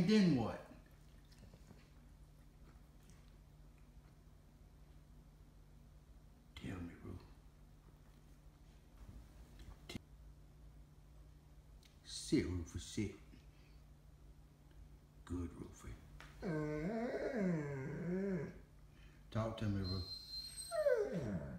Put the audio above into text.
And then what? Tell me, Rufus. Sit, Rufus, sit. Good, Rufus. Talk to me, Rufus.